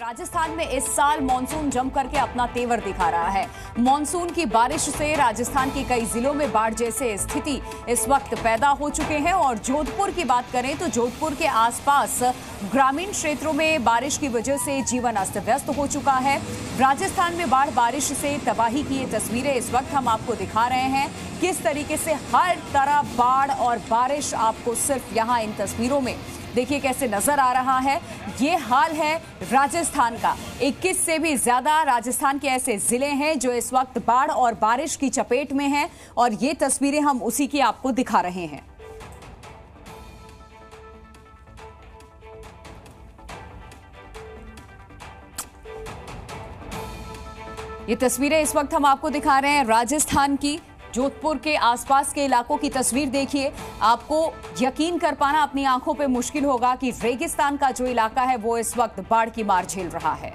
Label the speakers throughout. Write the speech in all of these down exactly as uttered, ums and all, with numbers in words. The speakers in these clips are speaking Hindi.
Speaker 1: राजस्थान में इस साल मॉनसून जम करके अपना तेवर दिखा रहा है। मॉनसून की बारिश से राजस्थान के कई जिलों में बाढ़ जैसे स्थिति इस वक्त पैदा हो चुके हैं और जोधपुर की बात करें तो जोधपुर के आसपास ग्रामीण क्षेत्रों में बारिश की वजह से जीवन अस्त व्यस्त हो चुका है। राजस्थान में बाढ़ बारिश से तबाही की ये तस्वीरें इस वक्त हम आपको दिखा रहे हैं। किस तरीके से हर तरफ बाढ़ और बारिश आपको सिर्फ यहाँ इन तस्वीरों में देखिए कैसे नजर आ रहा है। ये हाल है राजस्थान का। इक्कीस से भी ज्यादा राजस्थान के ऐसे जिले हैं जो इस वक्त बाढ़ और बारिश की चपेट में हैं और ये तस्वीरें हम उसी की आपको दिखा रहे हैं। ये तस्वीरें इस वक्त हम आपको दिखा रहे हैं राजस्थान की। जोधपुर के आसपास के इलाकों की तस्वीर देखिए, आपको यकीन कर पाना अपनी आंखों पे मुश्किल होगा कि रेगिस्तान का जो इलाका है वो इस वक्त बाढ़ की मार झेल रहा है।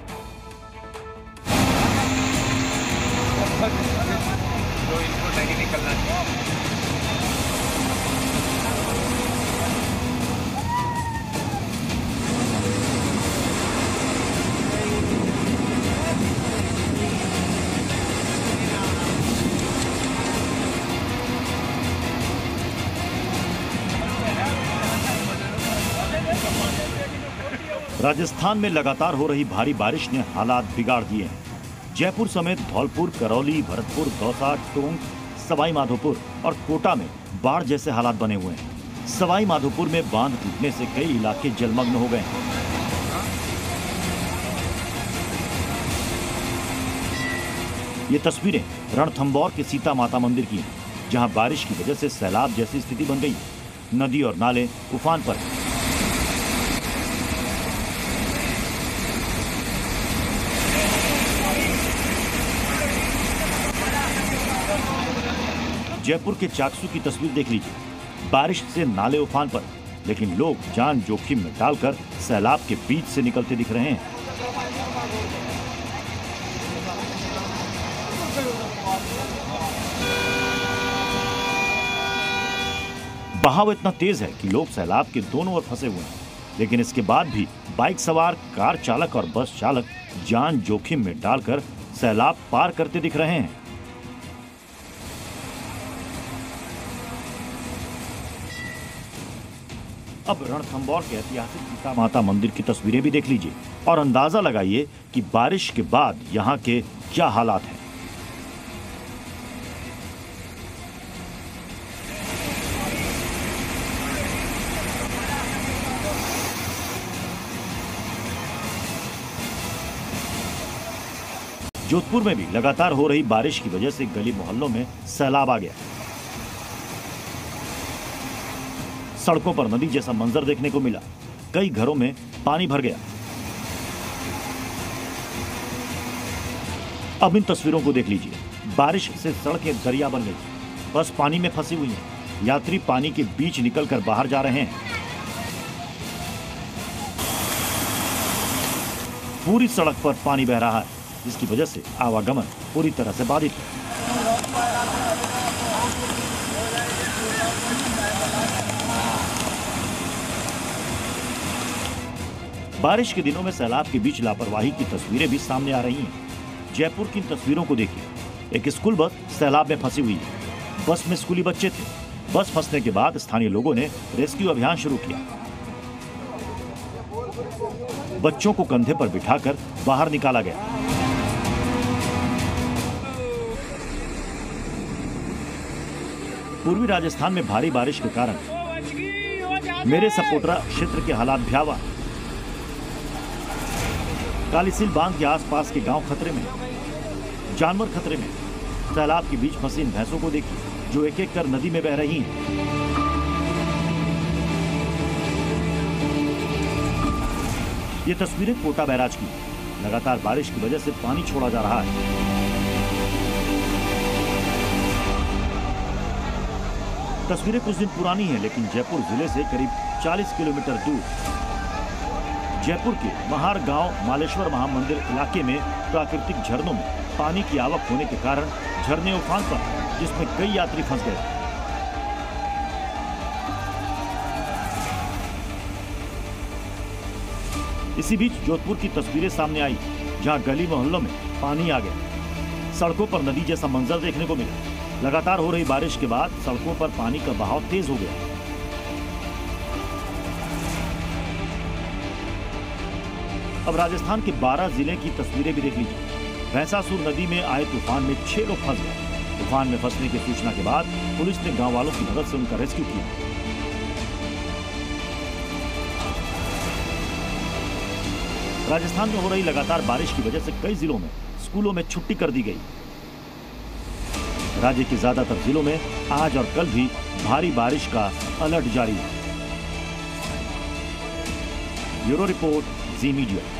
Speaker 2: राजस्थान में लगातार हो रही भारी बारिश ने हालात बिगाड़ दिए हैं। जयपुर समेत धौलपुर, करौली, भरतपुर, दौसा, टोंक, सवाई माधोपुर और कोटा में बाढ़ जैसे हालात बने हुए हैं। सवाई माधोपुर में बांध टूटने से कई इलाके जलमग्न हो गए हैं। ये तस्वीरें रणथंभौर के सीता माता मंदिर की हैं, जहां बारिश की वजह से सैलाब जैसी स्थिति बन गई है। नदी और नाले उफान पर हैं। जयपुर के चाकसू की तस्वीर देख लीजिए। बारिश से नाले उफान पर, लेकिन लोग जान जोखिम में डालकर सैलाब के बीच से निकलते दिख रहे हैं। बहाव इतना तेज है कि लोग सैलाब के दोनों ओर फंसे हुए हैं, लेकिन इसके बाद भी बाइक सवार, कार चालक और बस चालक जान जोखिम में डालकर सैलाब पार करते दिख रहे हैं। अब रणथंभौर के ऐतिहासिक सीता माता मंदिर की तस्वीरें भी देख लीजिए और अंदाजा लगाइए कि बारिश के बाद यहाँ के क्या हालात हैं। जोधपुर में भी लगातार हो रही बारिश की वजह से गली मोहल्लों में सैलाब आ गया। सड़कों पर नदी जैसा मंजर देखने को मिला। कई घरों में पानी भर गया। अब इन तस्वीरों को देख लीजिए। बारिश से सड़कें दरिया बन गई। बस पानी में फंसी हुई है। यात्री पानी के बीच निकलकर बाहर जा रहे हैं। पूरी सड़क पर पानी बह रहा है, जिसकी वजह से आवागमन पूरी तरह से बाधित है। बारिश के दिनों में सैलाब के बीच लापरवाही की तस्वीरें भी सामने आ रही हैं। जयपुर की इन तस्वीरों को देखिए। एक स्कूल बस सैलाब में फंसी हुई है। बस में स्कूली बच्चे थे। बस फंसने के बाद स्थानीय लोगों ने रेस्क्यू अभियान शुरू किया। बच्चों को कंधे पर बिठाकर बाहर निकाला गया। पूर्वी राजस्थान में भारी बारिश के कारण मेरे सपोटरा क्षेत्र के हालात भयावह। कालीसिल बांध के आसपास के गांव खतरे में, जानवर खतरे में। सैलाब के बीच फंसी इन भैंसों को देखिए जो एक एक कर नदी में बह रही हैं। ये तस्वीरें कोटा बैराज की। लगातार बारिश की वजह से पानी छोड़ा जा रहा है। तस्वीरें कुछ दिन पुरानी हैं, लेकिन जयपुर जिले से करीब चालीस किलोमीटर दूर जयपुर के महार गांव मालेश्वर महामंदिर इलाके में प्राकृतिक झरनों में पानी की आवक होने के कारण झरने उफान पर, जिसमें कई यात्री फंस गए। इसी बीच जोधपुर की तस्वीरें सामने आई, जहां गली मोहल्लों में पानी आ गया। सड़कों पर नदी जैसा मंजर देखने को मिला। लगातार हो रही बारिश के बाद सड़कों पर पानी का बहाव तेज हो गया। अब राजस्थान के बारह जिले की तस्वीरें भी देख लीजिए। भैंसासुर नदी में आए तूफान में छह लोग फंस गए। तूफान में फंसने की सूचना के बाद पुलिस ने गांव वालों की मदद से उनका रेस्क्यू किया। राजस्थान में हो रही लगातार बारिश की वजह से कई जिलों में स्कूलों में छुट्टी कर दी गई। राज्य के ज्यादातर जिलों में आज और कल भी भारी बारिश का अलर्ट जारी है। Bureau report, Zee media.